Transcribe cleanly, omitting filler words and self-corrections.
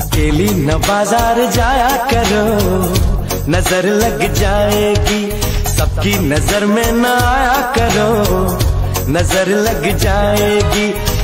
अकेली न बाजार जाया करो, नजर लग जाएगी। सबकी नजर में न आया करो, नजर लग जाएगी।